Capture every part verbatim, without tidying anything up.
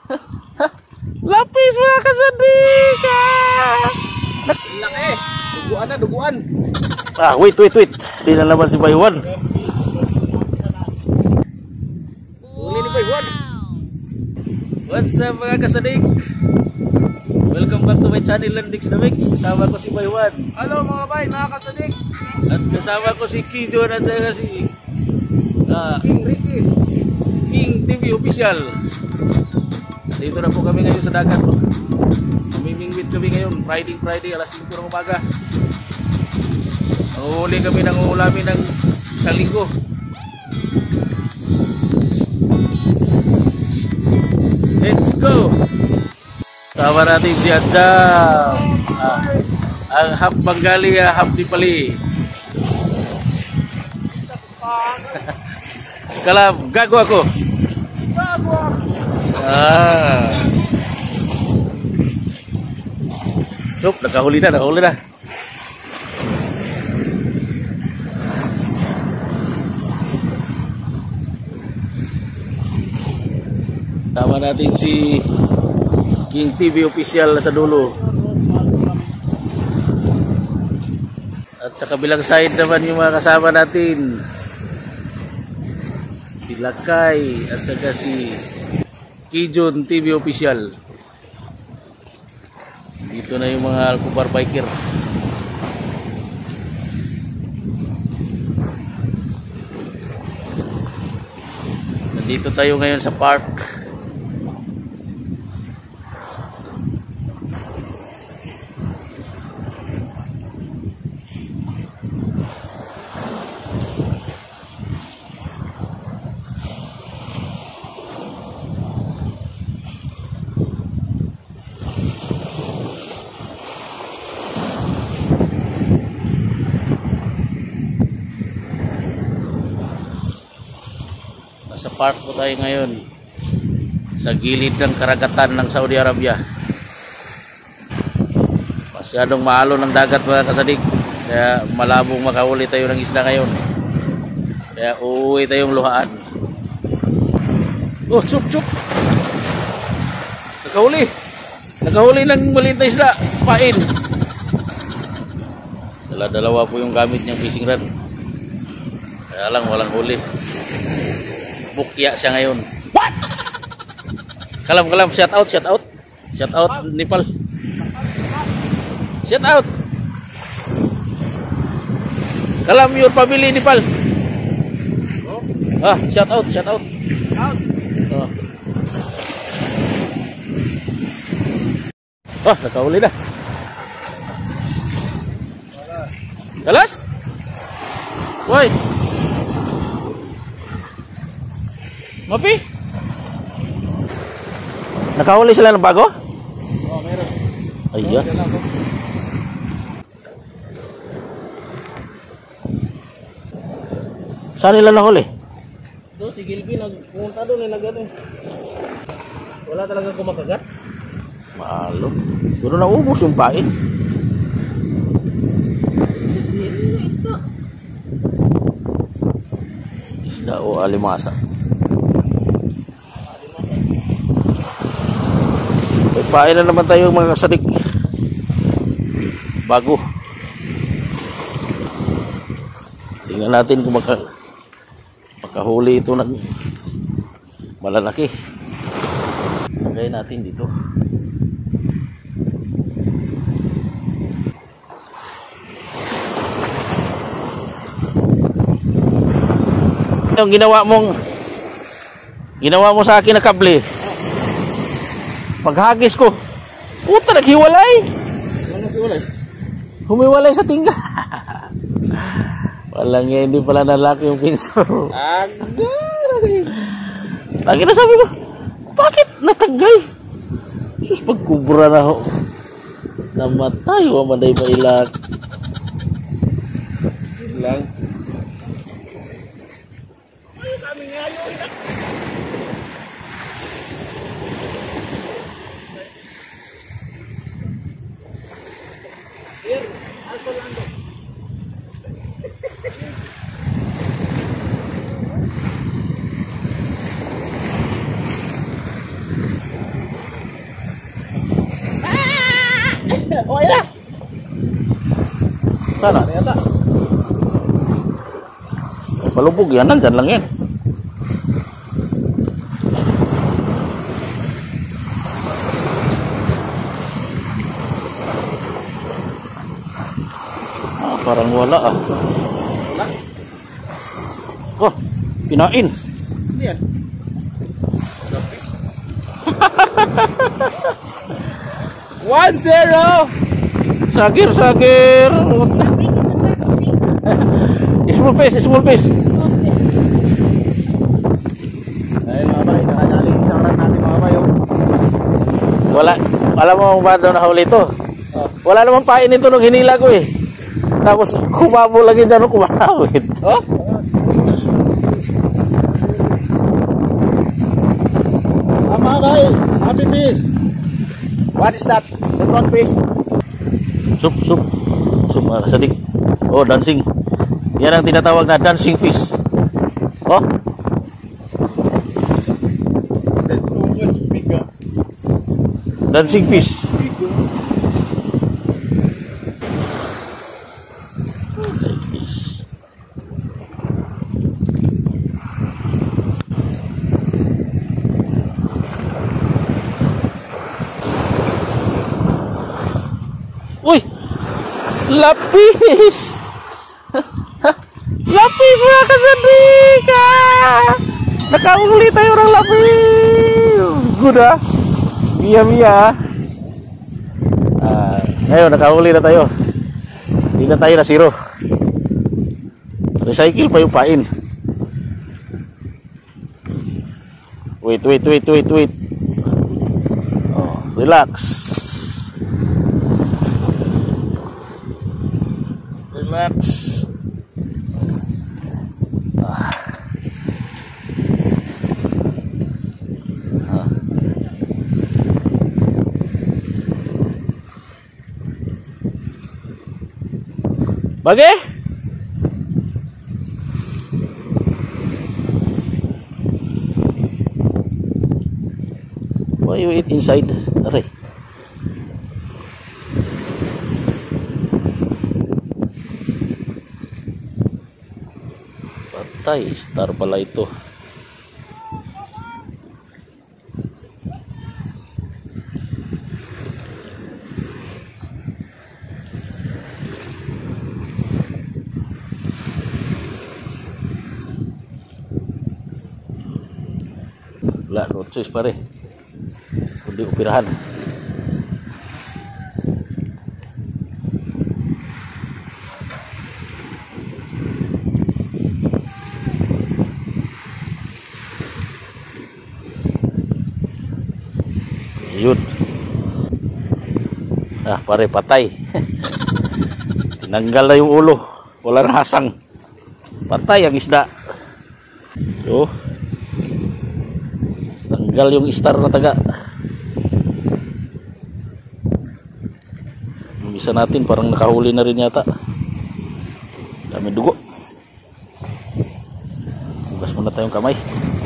Lapis mga kasadik. Ah. Laki. Duguan na, duguan. Ah, wait, wait, wait. Di na naman si Baywan. Huli ni Baywan. What's up mga kasadik? Welcome back to my channel, Landix the Mix. Kasama ko si Baywan. Hello mga bay, mga kasadik. At kasama ko si Kijon at saka si uh, King Ricky. King T V Official. Dito na po kami ngayon sa dagat. Oh. Mamimingwit kami ngayon. Friday, Friday, alas singko ng umaga. Nanguhuli kami ng ulamin ng isang linggo. Let's go! Tama natin si Adjam. Ah, ang half Bengali, ah, half Nepali. Kalam, gago ako. Ah. Sup, nakahuli na, nakahuli na. Tama natin si King T V Official sa dulo. At sa kabilang side naman yung mga kasama natin. Si Lakay at saka si Kijon T V Official. Dito na yung mga Alcobar biker. Nandito tayo ngayon sa park. Sa park po tayo ngayon sa gilid ng karagatan ng Saudi Arabia. Masyadong maalon ng dagat mga kasadik, kaya malabong makahuli tayo ng isla ngayon, kaya uuwi tayong luhaan. Oh, chup chup, nakahuli nakahuli ng maliit na isla, pain. Dala-dalawa po yung gamit niyang fishing rod, kaya lang walang huli. Bukya siya ngayon. What? Kalam kalam, shout out, shout out. Shout out Nepal. Shout out. Kalam your family Nepal. Ah, shout out, shout out. Out. Oh. Ah, nakahuli na. Kalas? Why? Mapi? Nakahuli sila ng bago? Oh, meron. Ayan. Saan nila nahuli? Doon si Gilby, nagpunta doon, eh, nag-ano. Wala talagang kumakagat. Malo. Pero naubos yung pain. Isda o alimasa. May pain na naman tayo mga kasadik. Bago. Tingnan natin kung maka, makahuli ito ng malalaki. Lagay natin dito. Yung ginawa mong ginawa mo sa akin na kable. Paghagis ko, puta, naghiwalay. Naghiwalay? Humiwalay sa tingga. Walang nga, hindi pala nalaki yung pinso. Agay! Lagi na sabi ko, bakit natanggal? Sus, pagkubra na ho. Namatay, wamanday mailak. Lang. Sana. Ano yata? Palubog yan, nandyan lang yan. Ah, parang wala ah. Wala. Oh, kinain. Ano yan? Lapis. one zero! Sagir, sagir. Small fish, small fish. Ayun mga bay, nakadali isang rat natin mga bay. Oh. Wala, alam mo ba daw nahuli ito? Oh. Wala namang pain ito nung hinila ko eh. Tapos kumabo lagi dyan nung kumawit. Oh? Ah, mga bay, happy fish. What is that? The one fish. Sup, sup. Sup mga kasadik. Oh, dancing. Yan ang tinatawag na dancing fish. Oh. Dancing fish. Uy! Lapis! Lapis mga kasadik! Ah! Nakahuli tayo orang lapis! Good ah! Mia-mia! Ah, ngayon, nakahuli na tayo. Hindi na tayo na zero. Recycle pa yung pain. Wait, wait, wait, wait, wait. Oh, relax. Relax. Ah. Ah. Bagi? Why you eat inside? Aray. Patay, star pala ito. Wala, no choice pare. Kundi upirahan. Yun. Ah, pare, patay. Tinanggal na yung ulo. Wala na hasang. Patay ang isda. Yo. Tanggal yung star na taga. Yung isa natin parang nakahuli na rin yata. Dami dugo. Hugas muna tayong kamay.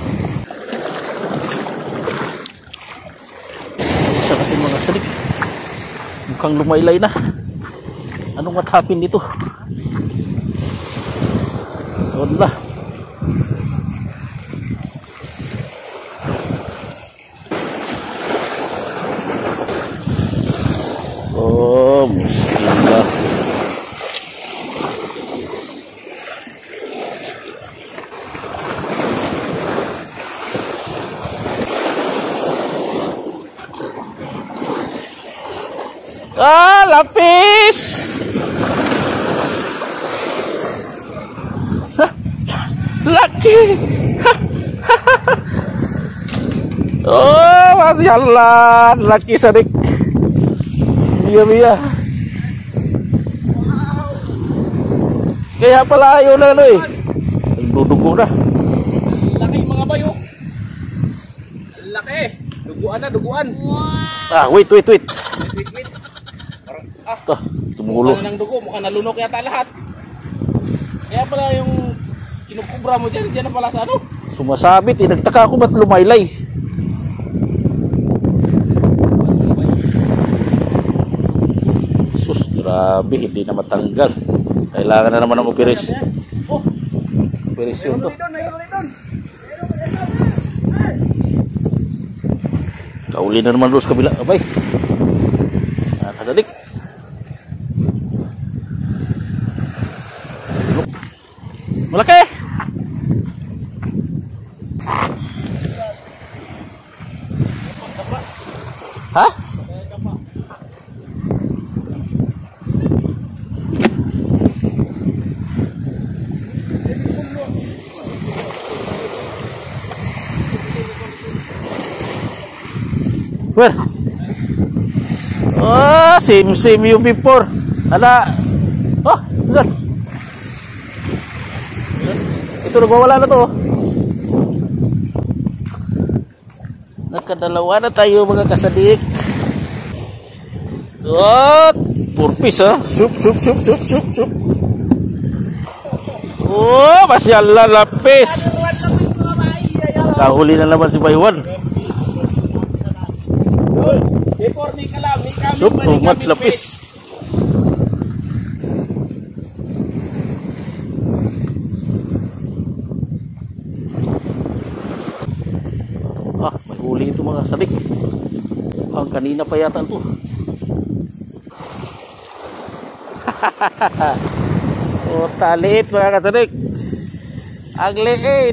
Isa natin mga sadik. Mukhang lumaylay na. Anong what happened dito? Wala. Oh, musibah. Ah, lapis. Laki. Oh, masih jalan laki sadik. Iya, iya. Kaya pala ayaw na ano eh. Nagdudugo na. Laki mga bayo. Laki. Duguan na, duguan. Ah, wait, wait, wait. Wait, wait, wait. Parang, ah, Ito, tumulo. mukha na ng dugo, mukhang nalunok yata lahat. Kaya pala yung kinukubra mo dyan, dyan na pala sa ano? Sumasabit eh. Nagtaka ako ba't lumaylay. Sus, grabe. Hindi na matanggal. Kailangan na naman ng operation. Operasyon to. Kauli na naman doon sa kabila. Abay. Nakasadik. Malaki. Ha? Where? Oh, same same you before. Ada. Oh, saan? Ito nagwawala na to. Nakadalawa na tayo mga kasadik. Oh, purpis ha. Sup, sup, sup, sup, sup, sup. Oh, masyaallah lapis. Kahuli na naman si Baywan. Sup, umat lapis. Ah, may huli ito mga sadik. Ang kanina pa yata ito. Oh, talit mga kasadik. Ang liit.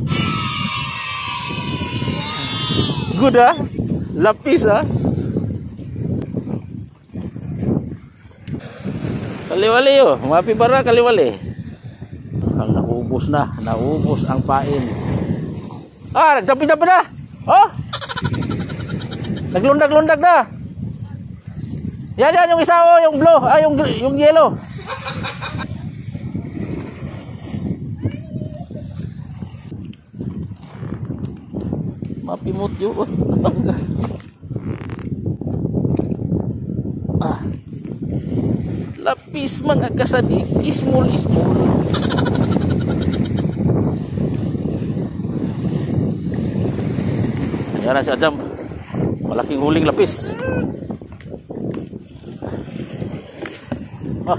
Good ah. Lapis ah. Kaliwali oh. Mapi bara kaliwali. Ang naubos na. Naubos ang pain. Ah, nagjapi-japi na. Oh. Naglundag-lundag na. Yan yan yung isa oh, yung blue, ah yung yung yellow. Mapimot yun. Oh, nabangga. Ah. Lapis mga kasadik, ismol ismol. Yan na si Ajam. Malaking huling lapis. Ah.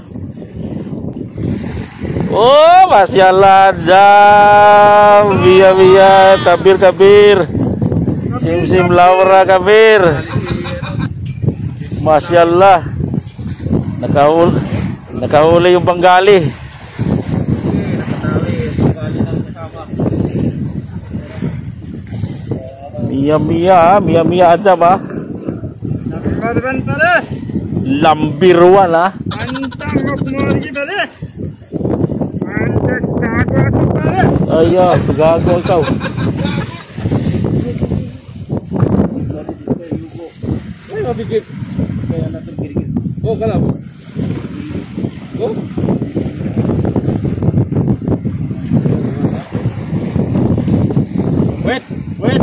Oh, masyaallah Ajam. Via via kabir kabir. Sim sim Laura kabir. Masyaallah. Nakahul nakahuli yung panggali. Mia mia, mia mia aja ba? Lambirwan ah. Ayah, pegago kau. Oh, kalau. Oh. Wait, wait.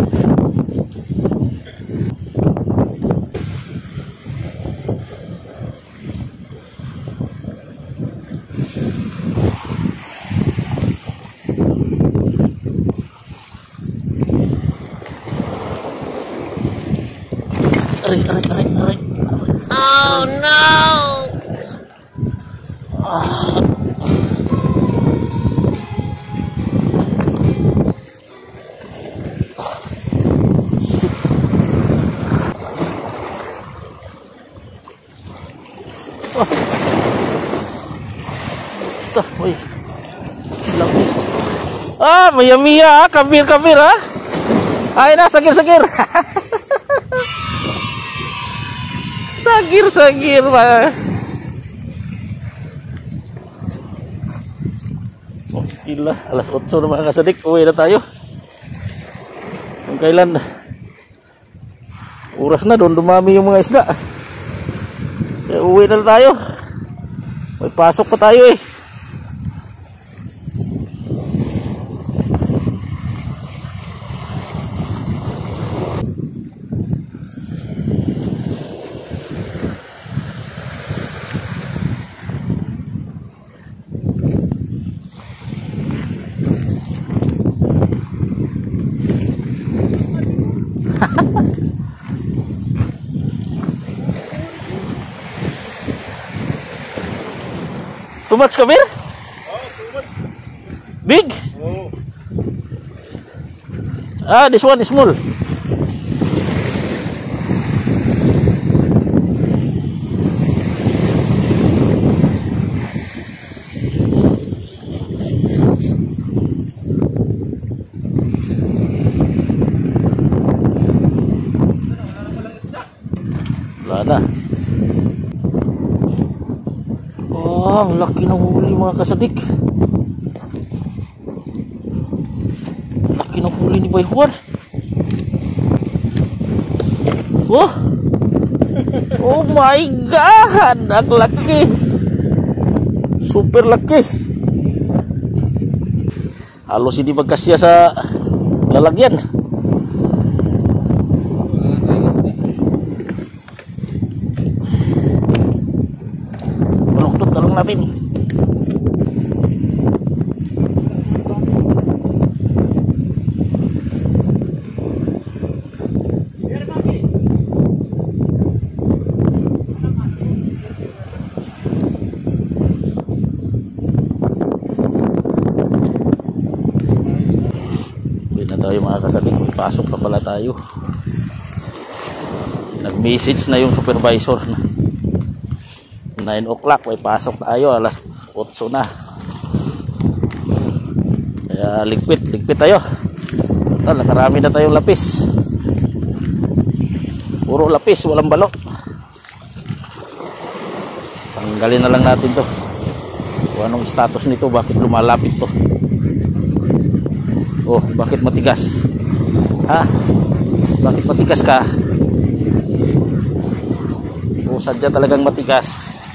Aray, aray, aray, aray. Oh no! Ah. Ito, uy. Lapis. Ah, maya-maya, kabir-kabir ah. Ay na, sagir-sagir. Sagir-sagir ba. Oh, gila, alas otso na mga kasadik. Uwi na tayo. Kung kailan oras na, doon dumami yung mga isda. Kaya uwi na tayo. May pasok pa tayo eh. Too much, Kabir? Oh, too much. Big? Oh. Ah, this one is small. Wala na. Oh, ang laki ng huli mga kasadik. Laki ng huli ni Bay Juan. Oh, oh my God, ang laki. Super laki. Halos hindi magkasya sa lalagyan. Baluktot talong namin. Tayo mga kasadik, pasok pa pala tayo. Nag-message na yung supervisor na nine o'clock may pasok tayo, alas otso na. Kaya ligpit, ligpit tayo. Ito, nakarami na tayong lapis. Puro lapis, walang balok. Tanggalin na lang natin to. Kung anong status nito, bakit lumalapit to. Oh, bakit matigas? Ha? Bakit matigas ka? Oh, sadya talagang matigas.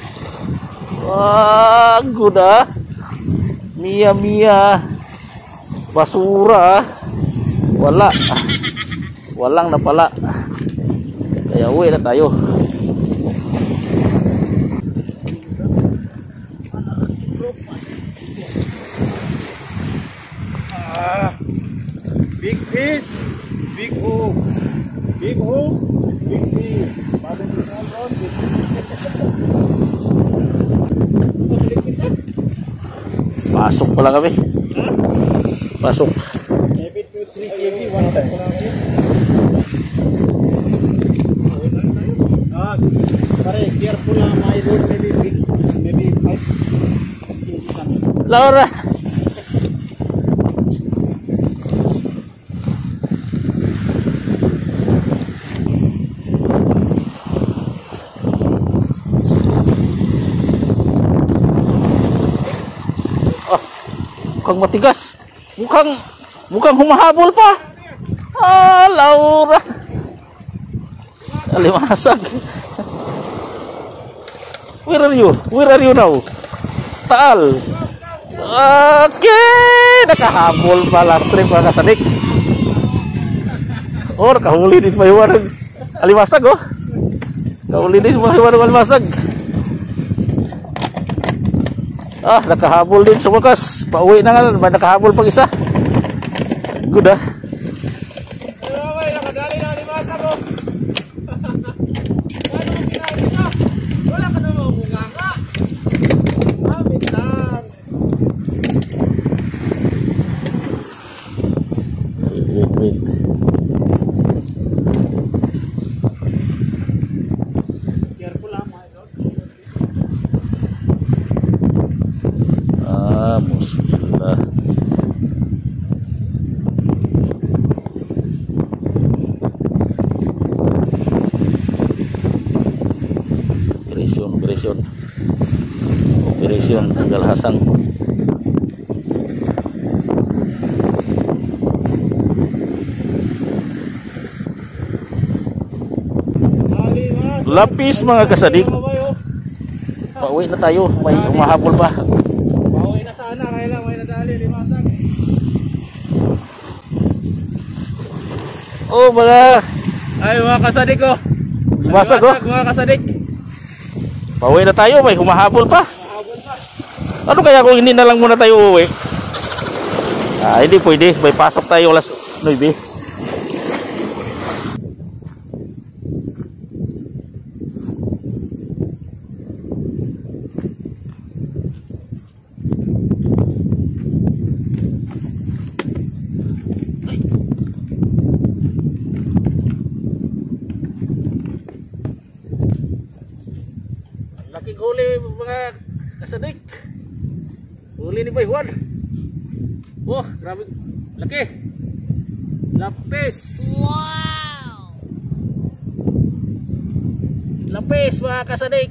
Wah, guda. Mia mia. Basura. Wala. Walang na pala. Kaya uwi na tayo. Big fish, big hook, big hook, big fish. Pada di dalam big fish. Pasok pala kami. Pasok. Maybe two, three kg one time. Ah, pare, careful na my road. Maybe big, maybe five kg. Laura. Mukhang matigas. Mukhang mukhang humahabol pa. Ah, Laura. Alimasag. Where are you? Where are you now? Taal. Okay, nakahabol pa last trip mga kasadik. Oh, nakahuli din sa Bayuan. Alimasag oh. Nakahuli din sa Bayuan alimasag. Ah, nakahabol din sa wakas. Pauwi na nga, may nakahabol pang isa. Good ah. Ay, nakadali na alimasag oh. Ano ang kinain niya? Wala ka naman munganga. Kapit lang. Wait, wait, wait. Careful lang mga idol. Ah, musibah. Operation, operation. Operation tanggal hasang. Lapis mga kasadik. Pauwi na tayo, may umahabol pa. Pauwi na sana, kaya lang may nadali, limasag. Oh, mga Ay mga kasadik ko. limasag oh. Mga kasadik. Pauwi na tayo, may humahabol pa. Ano kaya kung hindi na lang muna tayo uuwi? Ah, hindi pwede, may pasok tayo alas nine. ating huli mga kasadik. Huli ni Boy Juan. Oh, grabe. Laki. Lapis. Wow! Lapis mga kasadik.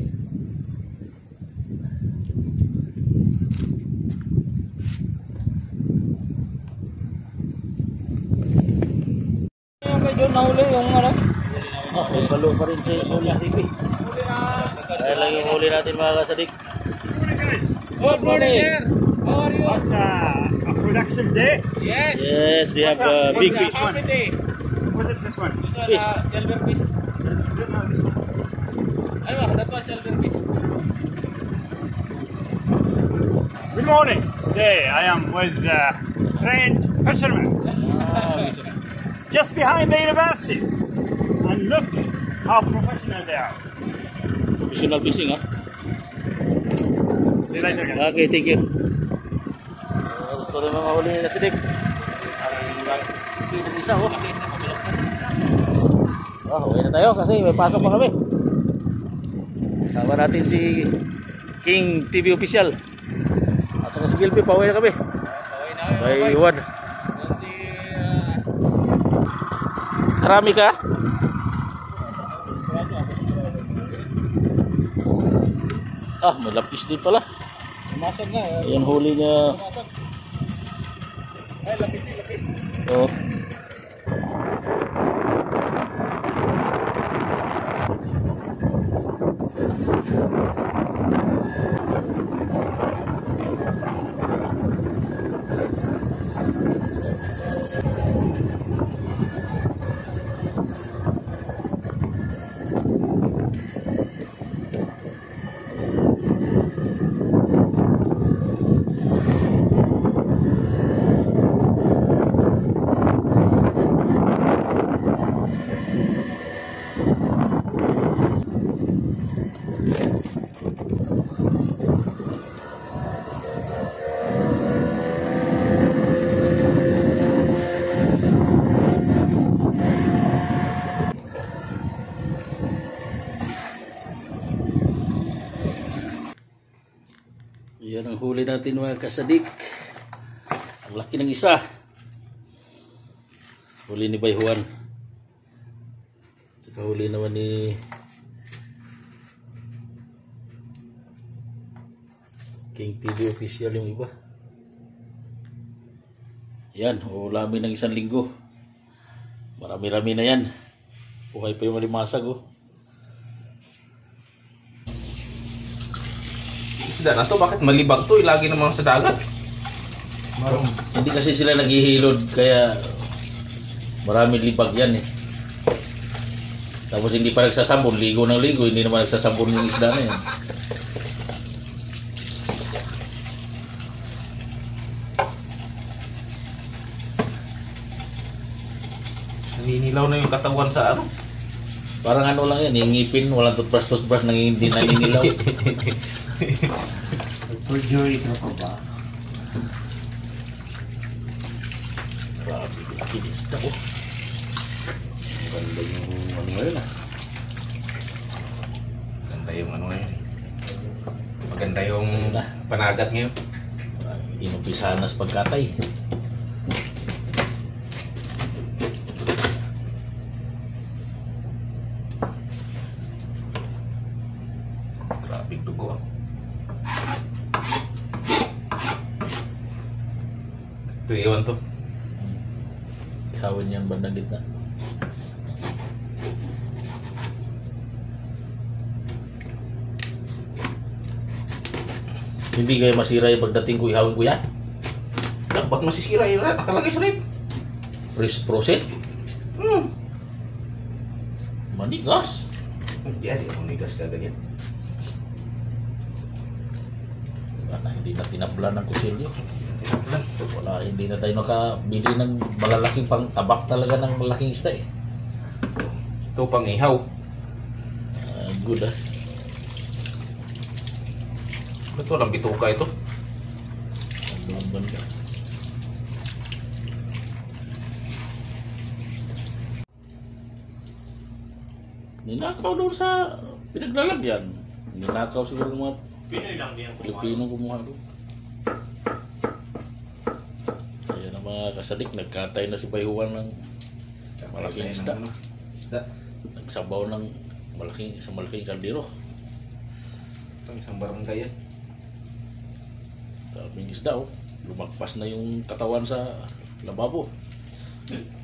Yung kay John nahuli yung ano? Oh, may balo pa rin sa huli T V. Dahil lang yung huli natin mga kasadik. Good morning, sir. How are you? What's uh, a production day? Yes. Yes, they have uh, big fish. Happy day. What is this one? This one, Fish. uh, silver fish. Aywa, that one silver fish. Good morning. Today I am with uh, strange fishermen just behind the university. And look how professional they are. Professional fishing, ha? See you later, guys. Okay, thank you. Uh, ito rin mga huli na sidik. Ang laki ng isa, oh. Oh, uwi na tayo kasi may pasok pa kami. Kasama natin si King T V Official. At saka si Gilby, pauwi na kami. Pauwi na kayo. By Bye. Juan. Yan si... Uh, Marami ka? Ah, may lapis din pala. Masag na. eh. Ayan huli niya. Ay, lapis din, lapis. Oh. Yan ang huli natin mga kasadik. Ang laki ng isa. Huli ni Bay Juan. Saka huli naman ni King T V Official yung iba. Yan, ulamin ng isang linggo. Marami-rami na yan. Buhay pa yung malimasag, oh. Isda na to, bakit malibag to? Lagi naman sa dagat. Hindi kasi sila naghihilod kaya maraming libag yan eh. Tapos hindi pa nagsasabon, ligo ng ligo, hindi naman nagsasabon yung isda na yan. Naninilaw na yung katawan sa ano. Parang ano lang yan, yung ngipin, walang toothbrush-toothbrush nang hindi naninilaw. Perjury ka pa ba? Grabe, laki ng isda ko. Maganda yung ano ngayon ah. Maganda yung ano ngayon. Maganda yung panagat ngayon. Inumpisahan na sa pagkatay. Grabe dugo. Ito iwan to. Ihawin yan bandang gitna. Hindi kayo masira yung pagdating ko, ihawin ko yan. Dapat masisira yun. Nakalagay sa rin. Press proceed. Hmm. Manigas. Hindi ah, di ako nigas ka ganyan. Wala, hindi na tinablan ng kusilyo. Wala, hindi na tayo nakabili ng malalaking pang tabak talaga ng malaking isda eh. Ito pang ihaw. Uh, good ah. Ito lang bituka ito. Ang banda. Ninakaw doon sa pinaglalagyan. Ninakaw siguro ng mga Pinoy lang din ang Pilipinong kumuha doon. Kaya na mga kasadik, nagkatay na si Bayhuan ng malaking isda. Isda. Nagsabaw ng malaking, sa malaking kaldero. Ito isang barangay yan. Daming isda oh. Lumagpas na yung katawan sa lababo. Hmm.